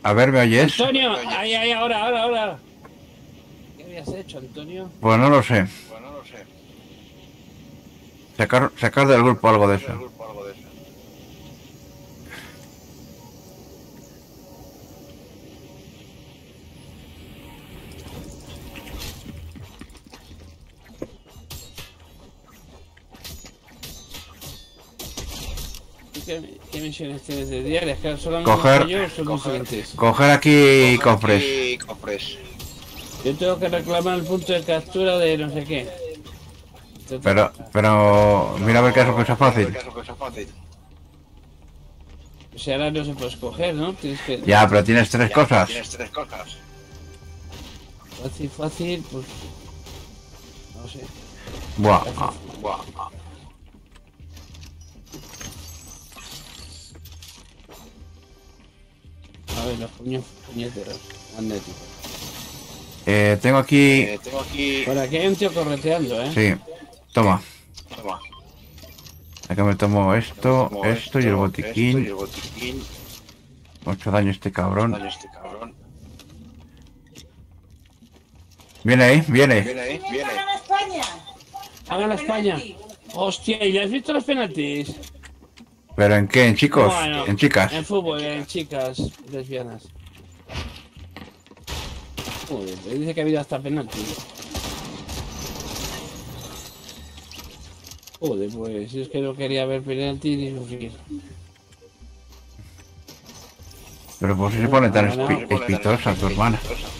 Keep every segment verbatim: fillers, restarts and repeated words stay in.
A ver, ¿me oyes? Antonio, ay, ay, ahora, ahora, ahora. ¿Qué habías hecho, Antonio? Pues no lo sé. Bueno, no lo sé. Sacar, sacar del grupo algo de Sacar del eso. grupo algo de eso. ¿Qué, qué misiones tienes de diarias? ¿Que solamente Coger, soy yo o son diferentes? coger aquí Coger cofres. aquí cofres. Yo tengo que reclamar el punto de captura de no sé qué. Te Pero, toca. pero, mira a ver qué es lo que Pero sea mira a ver fácil. qué es lo que es fácil. O sea, ahora no se puede escoger, ¿no? Tienes que... Ya, pero tienes tres Ya, pero cosas. tienes tres cosas. Fácil, fácil, pues... No sé. Buah. Fácil. Buah. A ver, los puños puñeteros. Magnéticos. Eh, tengo aquí... Eh, tengo aquí... Por aquí hay un tío correteando, ¿eh? Sí. Sí. Toma. Toma. Acá me tomo Yo me esto, tomo esto y el esto, esto y botiquín. el botiquín. Mucho daño este Mucho cabrón. daño este cabrón. Viene ahí, viene. Viene ahí, viene. ¡Hagan España! ¡Hagan España! ¡Hostia! ¿Y le has visto los penaltis? ¿Pero en qué? ¿En chicos? Bueno, ¿En chicas? en fútbol, en chicas lesbianas. Joder, le dice que ha habido hasta penalti. Joder, pues es que no quería ver penalti ni sufrir. Pero por si se Bueno, pone han tan ganado. espi- espitosa tu hermana.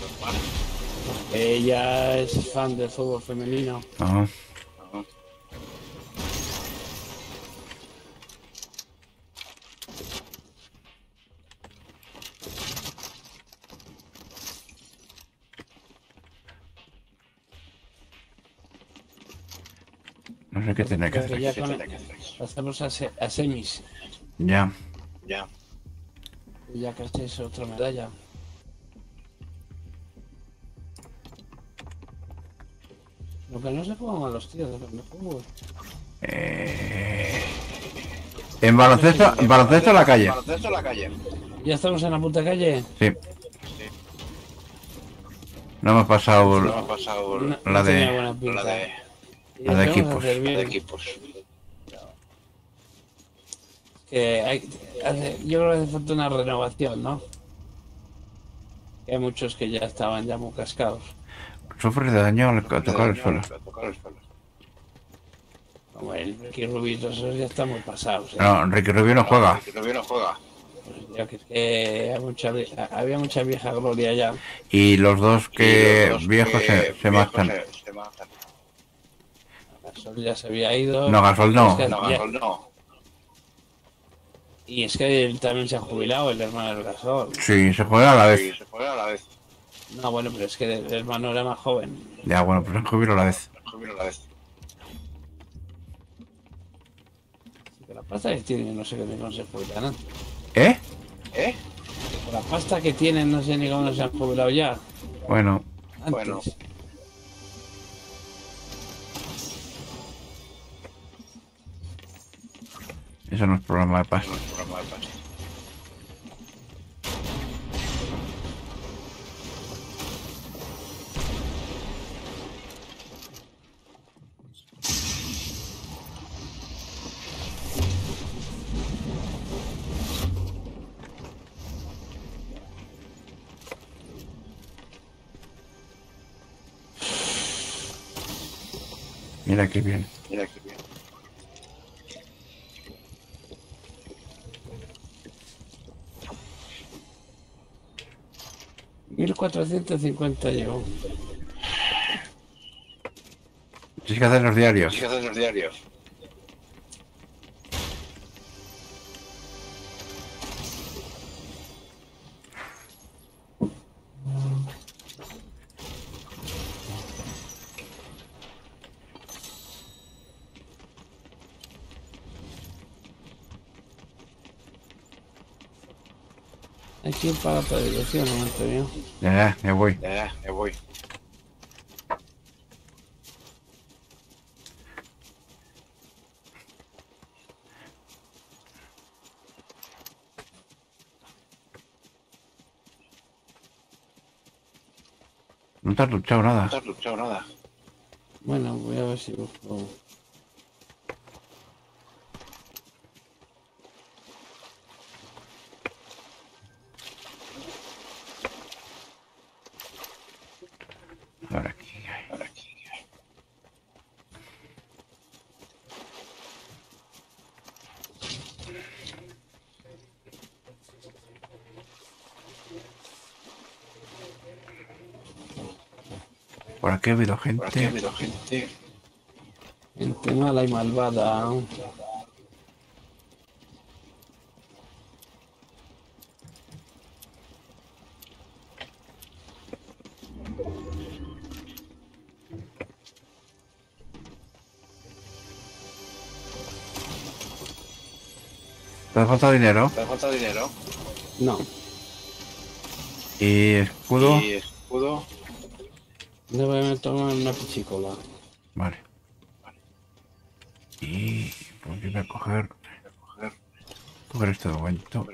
Ella es fan del fútbol femenino. Ah. No sé qué tiene que hacer Ya aquí. con... Pasamos a, se... a semis. Ya. Ya. Ya que es otra medalla. Lo que no se juegan a los tíos de los de fútbol. Eh... En baloncesto, en baloncesto en la calle. Baloncesto en la calle. ¿Ya estamos en la puta calle? Sí. No hemos pasado No hemos pasado la no de tenía buena pinta. La de, la de equipos. de equipos. Que hay, hace, yo creo que hace falta una renovación, ¿no? Que hay muchos que ya estaban ya muy cascados. Sufre de daño al tocar el suelo. Como el Ricky Rubio y todos esos ya están muy pasados. ¿eh? No, Ricky Rubio no juega. Ricky Rubio no juega. Pues ya que es que hay mucha, había mucha vieja gloria ya. Y los dos que los dos viejos que se, se viejos matan. Se, se matan. Gasol ya se había ido. No, Gasol no. Es que No, ya, Gasol no. Y es que él también se ha jubilado, el hermano del Gasol. Sí, se juega a la vez. Sí, se juega a la vez. No, bueno, pero es que el hermano era más joven. Ya, bueno, pues se jubiló a la vez. Se jubiló a la vez. Sí, la pasta que tienen, no sé qué cómo se jubilan antes. ¿Eh? ¿Eh? Por la pasta que tienen, no sé ni cómo se han jubilado ya. Bueno. Antes. Bueno. Eso no es problema de pasta. No es problema de pasta. Mira qué bien. Mira qué bien. mil cuatrocientos cincuenta llegó. Tienes que hacer los diarios. Tienes que hacer los diarios. Hay que ir para otra dirección, no me entendió. Ya, ya voy. Ya, ya voy. No te has luchado nada. No te has luchado nada. Bueno, voy a ver si busco... A ver aquí. Ahora aquí. Por aquí ha habido Por aquí ha gente. habido gente. Gente mala y malvada. ¿Te hace falta dinero? ¿Te hace falta dinero? No. ¿Y escudo? ¿Y escudo? Debe tomar una pichicola. Vale. Y pues yo voy a coger... Coger este momento.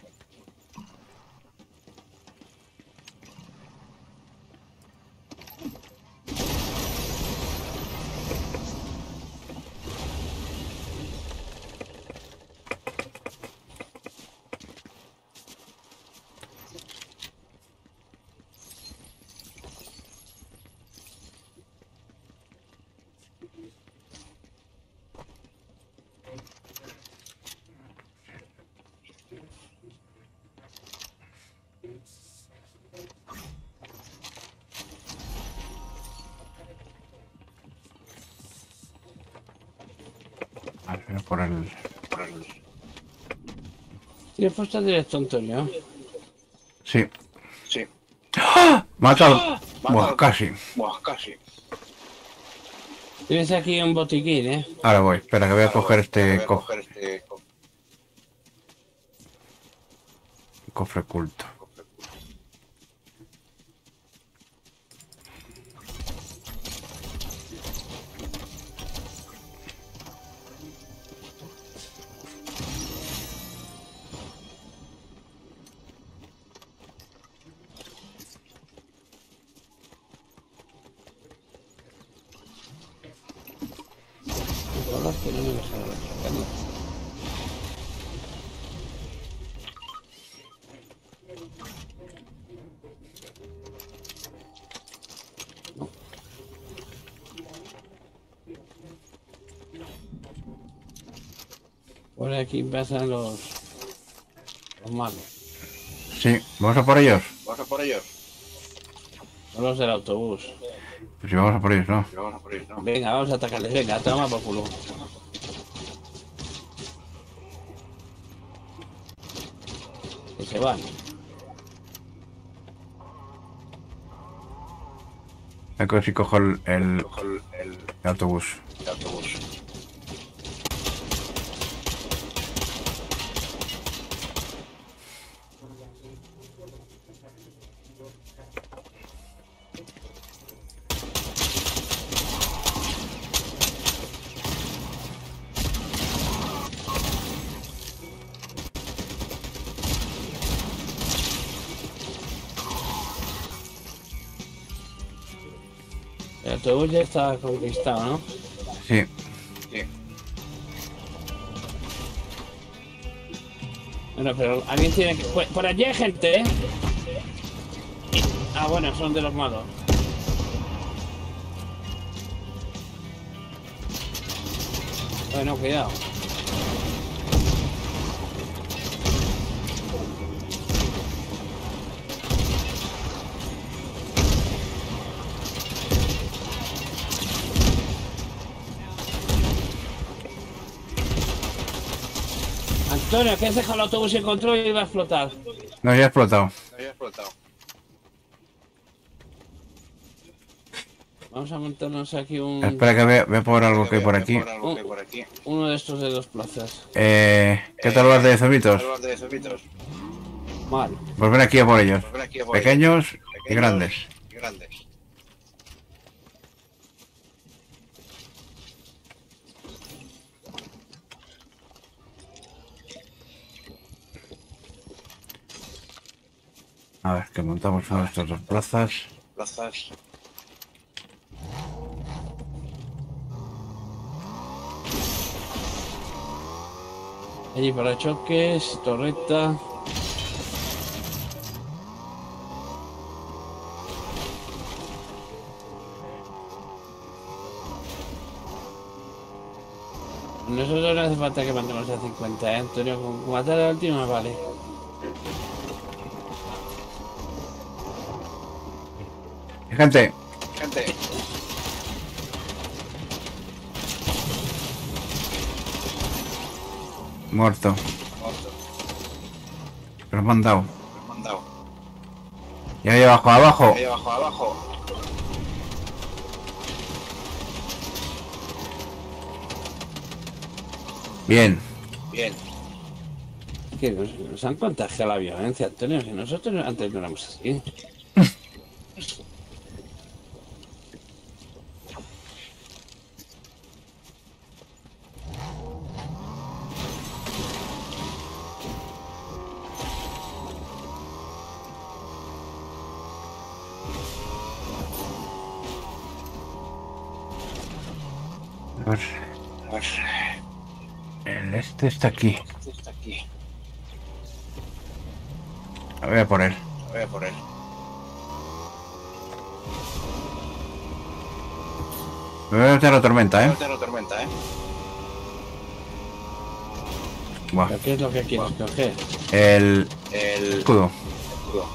A ver, por el... Por el... ¿Tienes puesto directo, Antonio? Sí. Sí. ¡Ah! ¡Matado! ¡Ah! Buah, casi. Buah, casi. Tienes aquí un botiquín, ¿eh? Ahora voy. Espera, que voy a Ahora coger voy. este, Voy a co coger este co- cofre culto. Todas tenemos ahora. No. Por aquí pasan los... los malos. Sí, ¿vamos a por ellos? ¿Vas a por ellos? Son los del autobús. Pues sí, vamos a por ellos, ¿no? Vamos a por ellos, ¿no? Venga, vamos a atacarles. Venga, toma por culo. Que se van. Voy a ver si cojo el, el, Cojo el, el, el autobús. el autobús. El autobús ya está conquistado, ¿no? Sí. Sí. Bueno, pero alguien tiene que... Pues, por allí hay gente, ¿eh? Ah, bueno, son de los malos. Bueno, cuidado. Antonio, que has dejado el autobús sin control y va a explotar. No, ya ha explotado. Había explotado. Vamos a montarnos aquí un... Espera que voy a, voy a por algo que hay por aquí. un- uno de estos de dos plazas. Eh, ¿Qué tal vas de zorbitos? de zorbitos? Mal. Pues ven aquí a por ellos. Ven aquí a por Pequeños ellos. y grandes. Y grandes. A ver, que montamos una de estas dos plazas. Plazas. Allí para choques, torreta. Nosotros no hace falta que mandemos a cincuenta, ¿eh, Antonio? Con matar a la última, vale. Gente. Gente. Muerto. Muerto. Pero me han dado. Me han dado. Y ahí abajo, abajo. Ahí abajo, abajo. Bien. Bien. Que nos, nos han contagiado la violencia, Antonio. Si nosotros antes no éramos así. A ver. A ver. El este está aquí. Este está aquí. Voy a por él. Voy a por él. Me voy a meter la tormenta, Voy a ¿eh? meter la tormenta, ¿eh? Buah. ¿Pero qué es lo que quieres coger? El El escudo. escudo.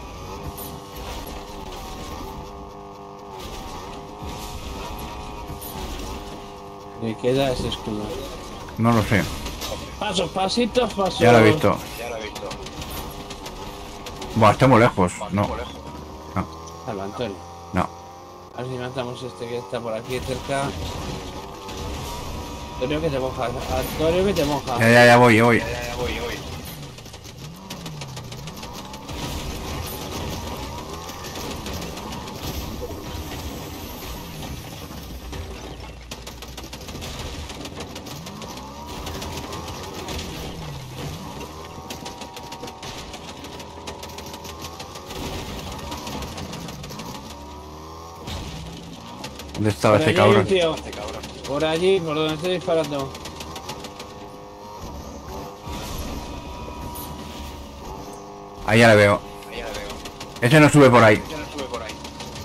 ¿Le queda ese escudo? No lo sé. Pasos, pasitos, pasos. Ya lo he visto. Ya lo he visto. Buah, está muy lejos. Cuando No. por lejos. Salva, Antonio. No. A ver si matamos este que está por aquí cerca. Antonio que te moja. Antonio que te moja. Ya, ya, ya voy, ya voy. Ya, ya, ya voy, voy. ¿Dónde estaba Por este allí, cabrón? tío. Este cabrón. Por allí, por donde estoy disparando. Ahí ya le veo. Ahí ya la veo. Ese no sube por ahí. Yo no estuve por ahí.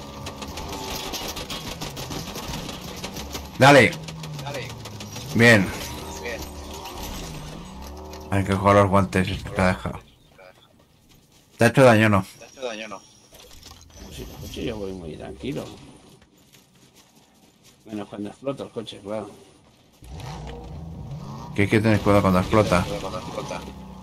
Dale. Dale. Bien. Bien. Hay que jugar los guantes. Este que ha dejado. ¿Te ha hecho daño o no? ¿Te ha hecho daño o no? Sí, el coche yo voy muy tranquilo. Menos cuando explota el coche, claro. Que hay que tener cuidado cuando explota. Cuando explota.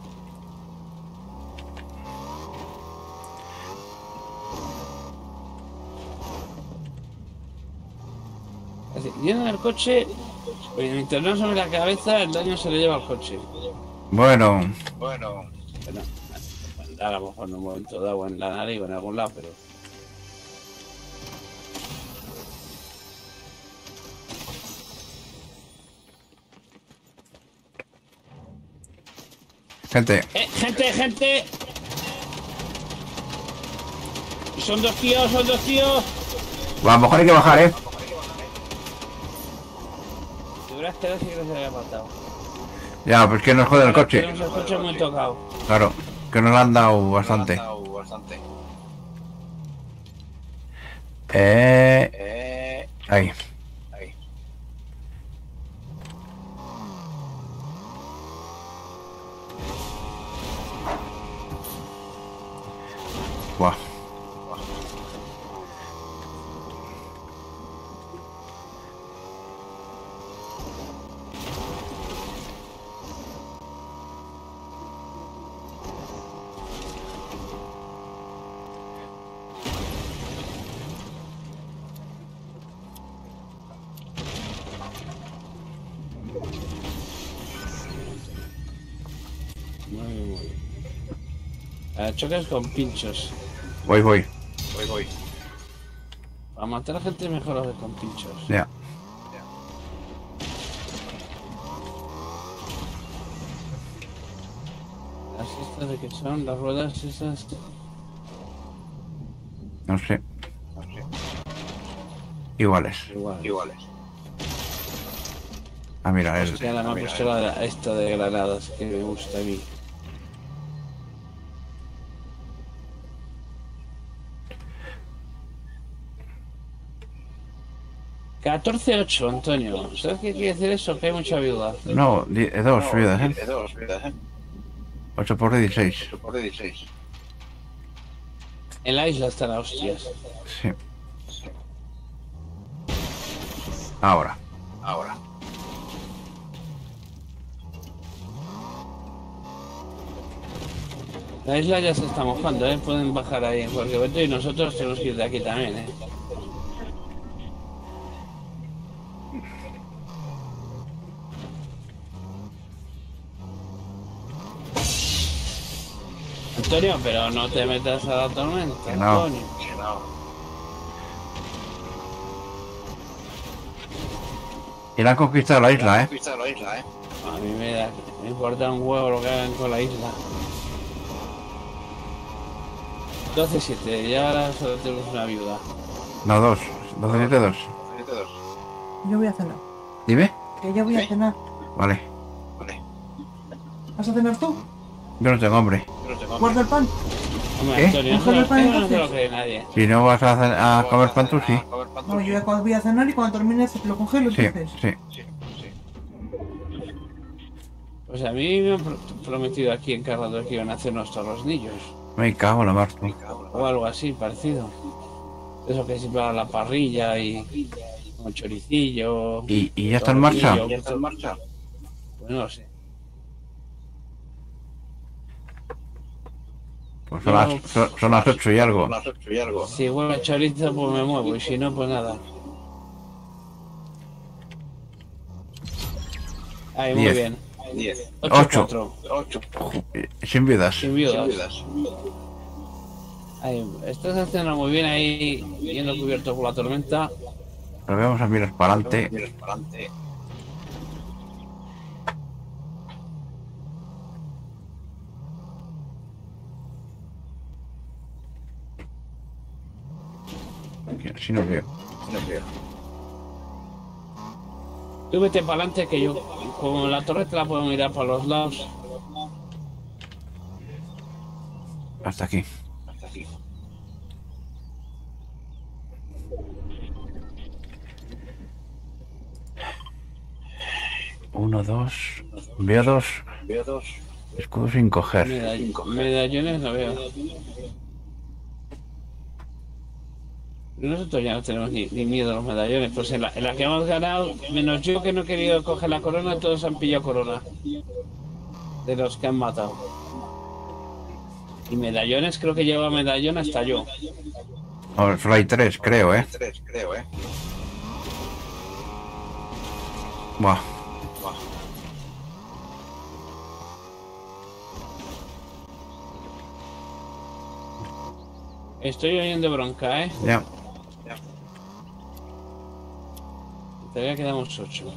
Así, llena el coche, pues mientras no sobre la cabeza, el daño se le lleva al coche. Bueno. Bueno. Bueno, andar a lo mejor en un momento dado en la nariz o en algún lado, pero... Gente. ¡Eh, gente, gente! Son dos tíos, son dos tíos. Bueno, a lo mejor hay que bajar, ¿eh? Si hubiera esperado, sí que no se había matado. Ya, pues que nos jode el coche. Tenemos el coche muy tocado. Claro. Que nos lo han dado bastante. Me ha dado bastante. Eh... Eh. Ahí. Ahí. Buah. Muy bien, muy bien. Eh, choques con pinchos. Voy, voy. Voy, voy. Para matar a gente mejor hacer con pinchos. Ya. Las estas de que son, las ruedas esas... No sé. No sé. Iguales. Igual. Iguales. Ah, mira, él. Hostia, ahora me ha puesto la- esto de granadas que me gusta a mí. catorce ocho, Antonio. ¿Sabes qué quiere decir eso? Que hay mucha viuda. No, di- eh, dos vidas, ¿eh? De dos vidas, ¿eh? ocho por dieciséis. ocho por dieciséis. En la isla están las hostias. Sí. Ahora. Ahora. La isla ya se está mojando, ¿eh? Pueden bajar ahí en cualquier momento y nosotros tenemos que ir de aquí también, ¿eh? Antonio, pero no te metas a la tormenta, Que no. Antonio. Que no. Y le han conquistado la isla, ¿eh? Pista de la isla, ¿eh? A mí me, da, me importa un huevo lo que hagan con la isla. doce siete, ya ahora solo tenemos una viuda. No, dos. doce siete dos. siete dos. Yo voy a cenar. Dime. Que yo voy a ¿Sí? cenar. Vale. Vale. ¿Vas a cenar tú? Yo no tengo hambre. Yo no tengo Guarda el pan. Hombre, ¿Qué? Antonio, no se Cógele lo, el pan, eso no se lo entonces. cree nadie. Si no vas a, hacer- a comer pan tú, sí. A comer pan tú, No, yo sí. ya cuando voy a cenar y cuando termine se lo congelo Sí, entonces. sí. Sí, sí. Pues a mí me han pro- prometido aquí en Carrador que iban a hacernos torrosnillos. Me cago en la mar, tú. O algo así, parecido. Eso que siempre a la parrilla y con choricillo. ¿Y, y ya está en marcha? tornillo, ¿Ya está en marcha? Pues no lo sé. Pues son las, son, son las ocho y algo. Son las ocho y algo. Si huele a chorizo, pues me muevo. Y si no, pues nada. Ahí, muy Diez. bien. diez. Ocho. ocho. Sin vidas. Sin Sin viudas. vidas. Ahí, estás haciendo muy bien ahí, yendo cubierto por la tormenta. Pero vamos a mirar para adelante. Miras para adelante. Que así no veo. No veo. Tú vete para adelante que yo, como la torre te la puedo mirar para los lados. Hasta aquí. Hasta aquí. Uno, dos. Veo dos. Veo dos. Escudos sin coger. Medall- medallones no veo. Nosotros ya no tenemos ni, ni miedo a los medallones, pues en la, en la que hemos ganado, menos yo que no he querido coger la corona, todos han pillado corona. De los que han matado. Y medallones, creo que lleva medallón hasta yo. Oh, solo hay tres, creo, ¿eh? Tres, creo, ¿eh? Buah. Buah. Estoy oyendo bronca, ¿eh? Ya. Ya. Todavía quedamos ocho.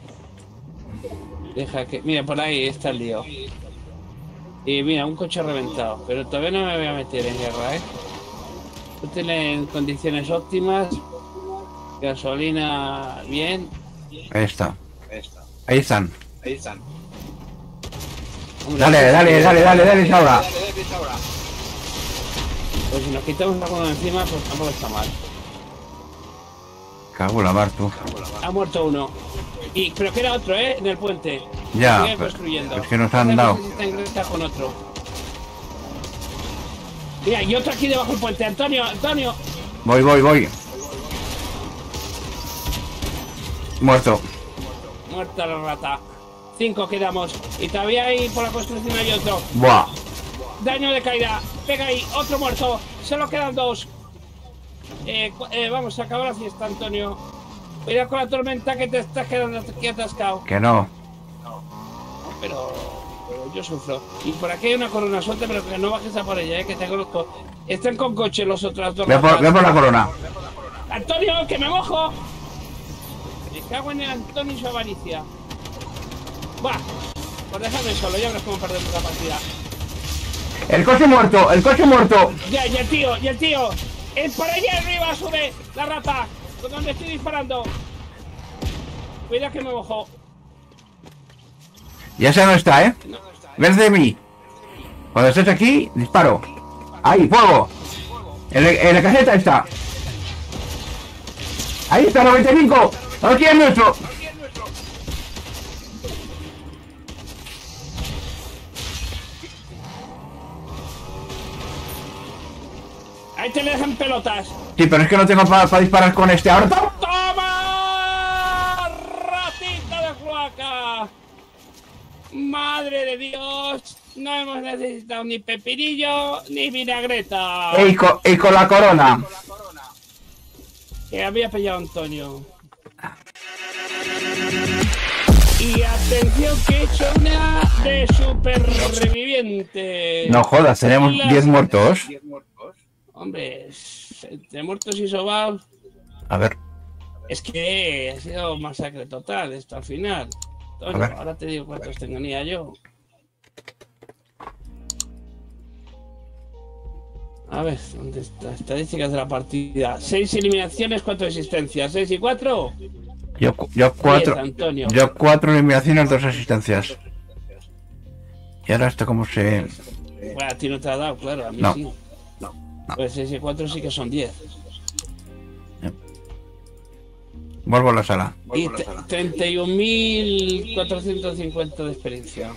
Deja que... Mira, por ahí está el lío. Y mira, un coche reventado. Pero todavía no me voy a meter en guerra, ¿eh? Tú tienes condiciones óptimas. Gasolina bien. Ahí está. Ahí está. Ahí están. Ahí están. Hombre, Dale, dale, dale, dale, dale, Saura. Dale, dale, dale, ahora. Pues si nos quitamos la de encima, pues tampoco está mal. Cago en la mar, tú. Ha muerto uno. Y creo que era otro, ¿eh? En el puente. Ya, Sigue pero- construyendo. es que nos han No sé dado. si está en Greta con otro. Mira, y otro aquí debajo del puente. Antonio, Antonio. Voy, voy, voy. Muerto. Muerta la rata. Cinco quedamos. Y todavía ahí por la construcción hay otro. Buah. Daño de caída. Pega ahí. Otro muerto. Solo quedan dos. Eh, cu- eh, vamos a acabar la fiesta, Antonio. Cuidado con la tormenta que te estás quedando aquí atascado. Que no. Pero, pero yo sufro. Y por aquí hay una corona suelta, pero que no bajes a por ella, eh, que te conozco. Están con coche los otros dos. Ve por, ratas. ve por la corona. ¡Antonio, que me mojo! Me cago en el Antonio y su avaricia. Va, pues déjame solo, ya verás cómo perdemos la partida. El coche muerto, el coche muerto. Ya, y el tío, y el tío. ¡Es por allá arriba, sube la rata! Con donde estoy disparando. Cuidado que me mojo. Ya sé dónde está, ¿eh? Ves de mí. Cuando estés aquí, disparo. ¡Ahí, fuego! En, la- en la caseta está. Ahí está, noventa y cinco. Aquí es nuestro. Ahí te le dejan pelotas. Sí, pero es que no tengo para disparar con este ahora. ¡Toma! ¡Toma! ¡Ratita de cloaca! ¡Madre de Dios! No hemos necesitado ni pepinillo ni vinagreta. Y con, y con la corona. Que había pillado Antonio. Y atención que he hecho una de super reviviente. No jodas, tenemos diez muertos. Hombre, entre muertos y sobaos. A ver, Es que ha sido masacre total esto al final. Antonio, A ver. ahora te digo cuántos tenía yo. A ver, ¿dónde está? Estadísticas de la partida. Seis eliminaciones, cuatro existencias. Seis y cuatro. yo, cu- yo cuatro. Diez, Antonio. Yo cuatro eliminaciones, dos asistencias. Y ahora esto como se... Bueno, a ti no te ha dado, claro, a mí No. sí. Pues seis y cuatro sí que son diez. Vuelvo a la sala. Y te- treinta y un mil cuatrocientos cincuenta de experiencia.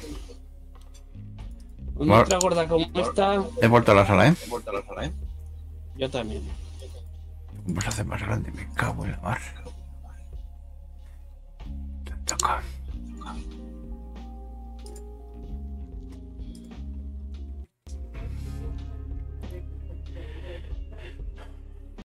Una Bueno. otra gorda como esta, He vuelto a la sala, ¿eh? Vuelta a la sala, ¿eh? yo también. Vamos a hacer más grande, me cago en la mar. Te toca.